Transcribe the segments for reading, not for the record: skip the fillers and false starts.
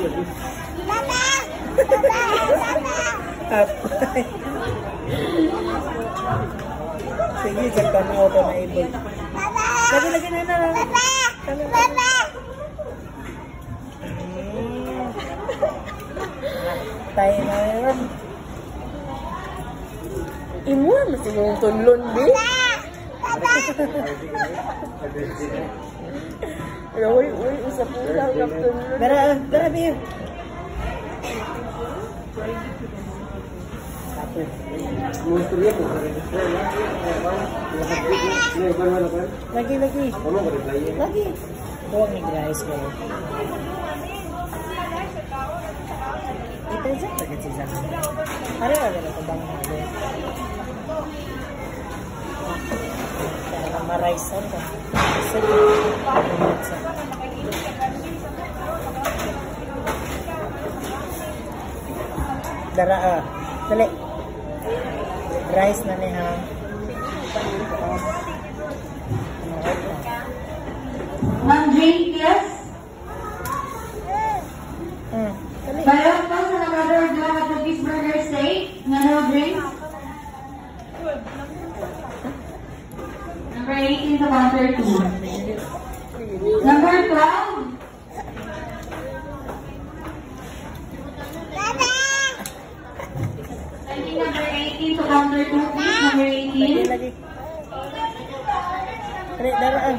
Sige, jagkan na auto na ibon. Lagi na na. Tayo na yun. Imo masih yung tunlon, di? Uy, usap ng tunlon. Dara, Bill. Lagi. Huwag nag-rice ko. Ito dyan, bagay siya. Pareho na ito bang natin. Kaya ma-rice ako. Sige. Dara, dali. Rice na niya. Drink, yes? Bayo po sa nag-order doon at the cheeseburger steak. No drinks? Number 18 to counter 2. Number 12. I think number 18 to counter 2, please. Number 18. Lagi. Daraan.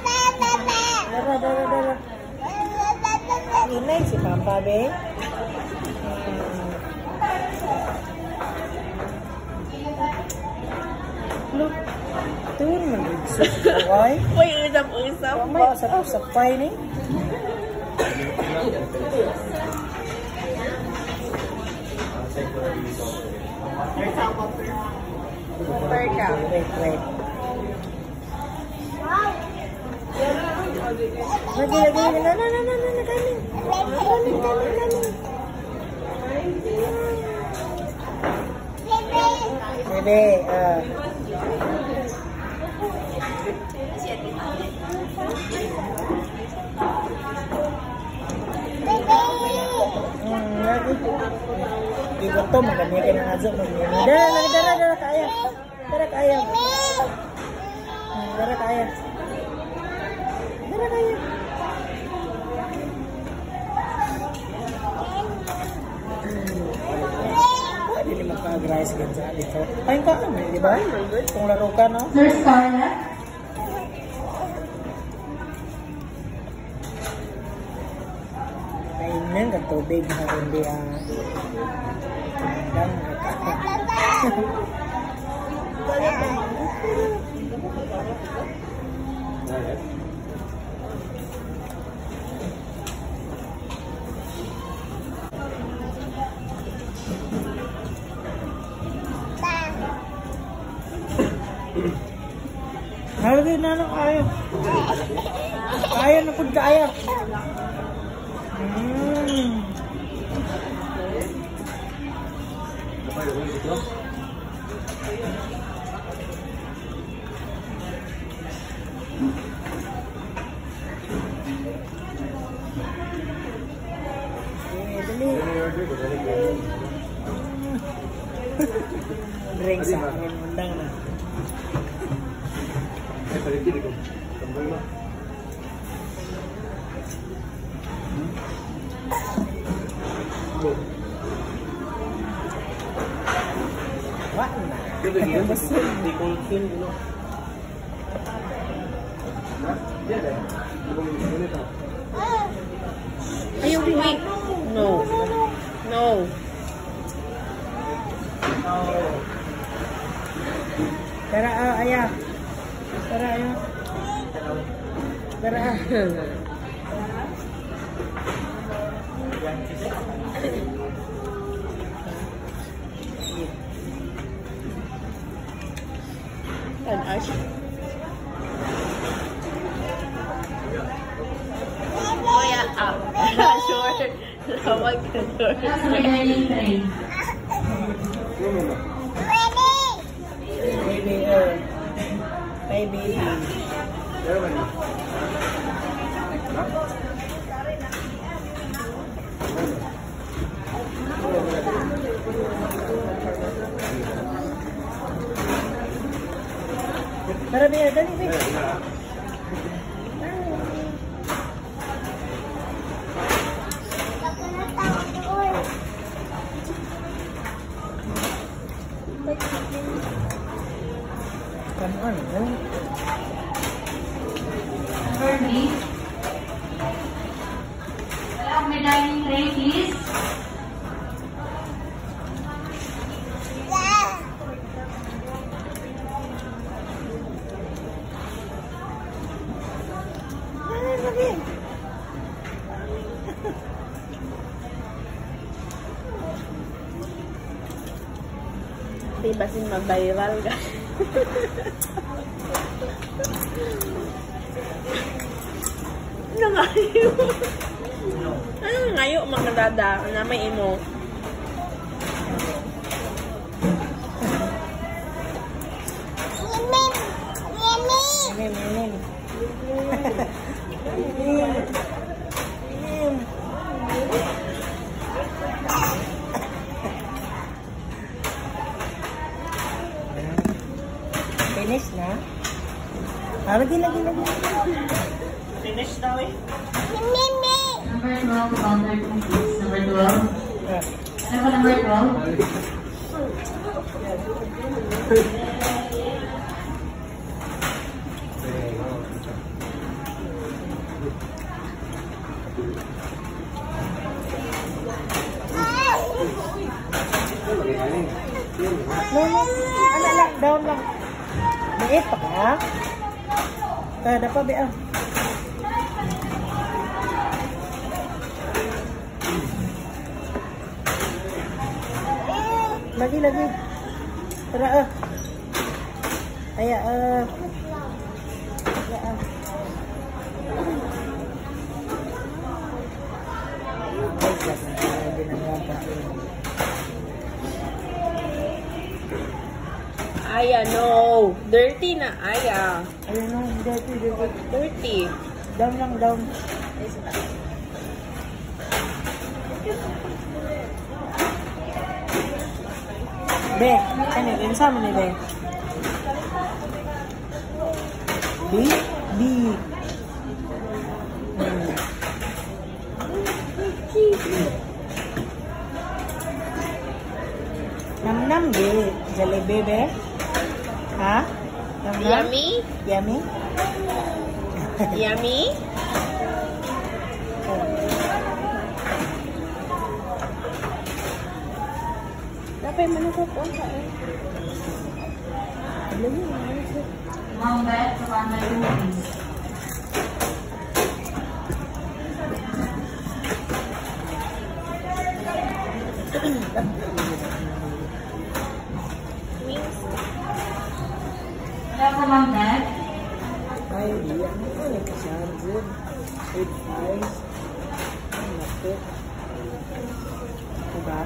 Dara. Inay si Papa, be. Look. Turun mag-usap. Okay? Uy, usap-usap. Usap pa ini. Wait. Lagi. Bebe, lagi. Ibu tuh makannya kena azab begini. Darah kaya. Hindi magka-agrize ganyan sa dito. Pahin ka kami, di ba? Kung laro ka, no? Sir Scarlett? Kainin ka tubig na hindi hanggang Halagi na lang kaya. Kaya na kung kaya. Drink sa akin, mundang na. What? Ayaw, wait. No. Tara, ayah. An Ash. Oh yeah, sure. Tawag ka doon. Baby. dali, be. Come on, no? Bernie. May dining tray, please. Di ba sin mag-viral ka? Ano ngayo? Ano ngayo mga dada na may imo? Mim. Finish na? Lagi. Finish na, eh? Number 12, counter 2, please. Number 12. Ano ba number 12? No. Ano lang, down lang. Mait pa ka? Kada pa, be, ah. Lagi. Tara, ah. Aya, ah. Aya, ah. Aya, no. Dirty na, Aya. Ayun, no. Dirty. Down lang, down. Be, ano, yun sa mo ni Be? B. Nam, Be. Jollibee, Be? Ha? Nam? Yummy? Yummy? Yummy? Dapat manusok ko sa Ma'am Beth, sa counter 2, please. Hello po, Ma'am Beth. Ay, diyan. Ano ka siya? Good. 8-5. Ay, naku. Diba?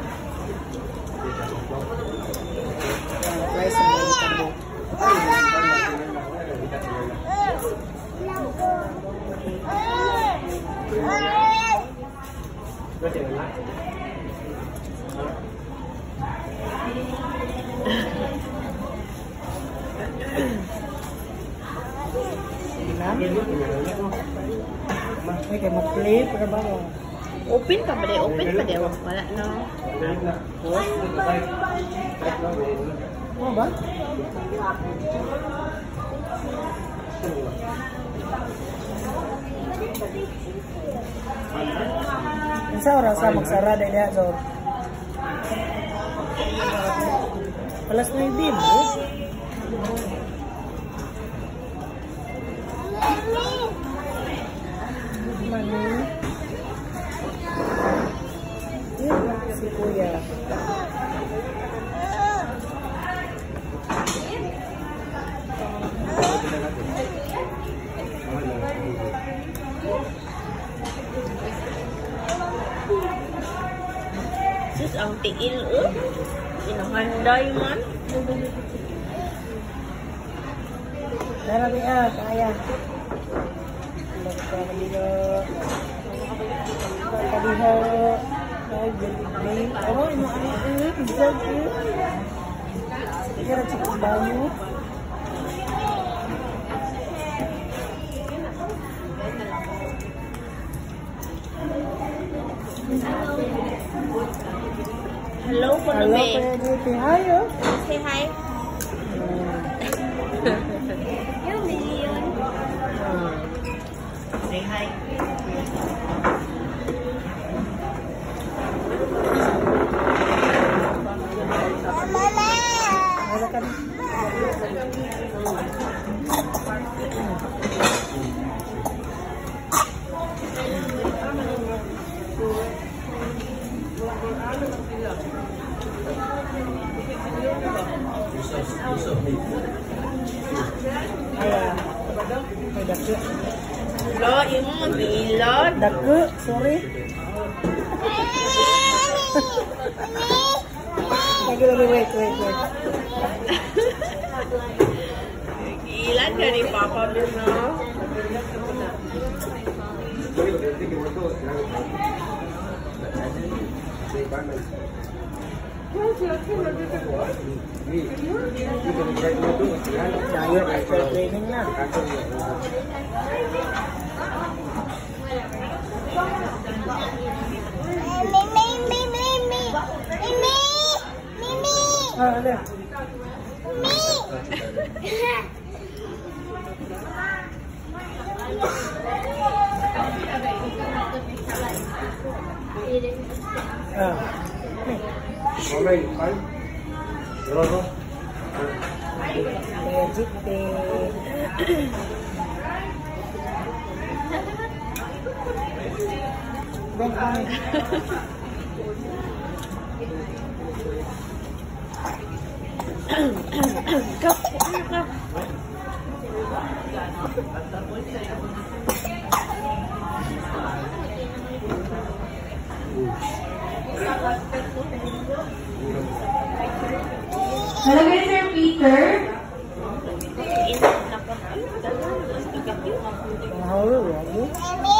Rice and vegetable. Ay, kayo mag-play. Para ba mo? Open pa ba? Open pa di? Wala na. Ano ba? Isa oras sa magsara dahil diha so. Alas 9 din. Mani. Si Kuya. Sus, ang tiil, oh. Inahanday man. Darabi, ah, kaya. Kadiho. Ay, Jollibee. Ano, bisa ko. Kira sa banyo. Hello po na Hello, be. Kuya J.P. Hi, oh. Say hi. Yung million. Say hi. Wala ka na. Ayan. May dako. Lo, yung mag-ilod. Dako, sorry. Wait. Ilan ka ni Papa mo, no? Tayo, extra training na. Ano? Hello, Sir Peter. Init na pa. Mahal,